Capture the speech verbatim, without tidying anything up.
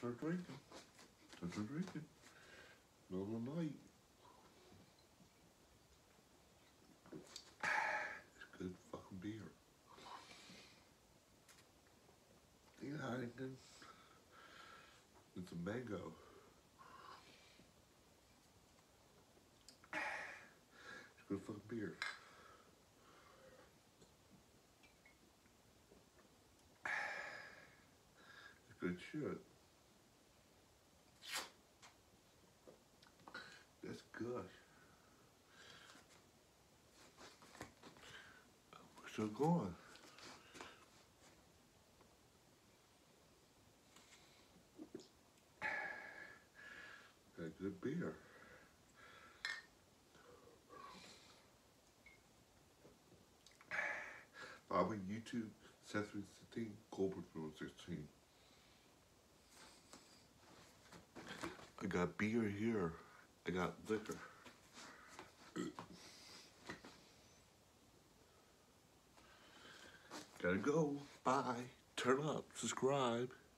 start drinking. Don't start drinking. Middle of the night. It's good fucking beer. You know, Heineken. It's a mango. It's good fucking beer. It's good shit. That's good. We're still going. Got good beer. Follow me on YouTube, Seth three sixteen, Colbert three sixteen. I got beer here. I got liquor. Gotta go. Bye. Turn up. Subscribe.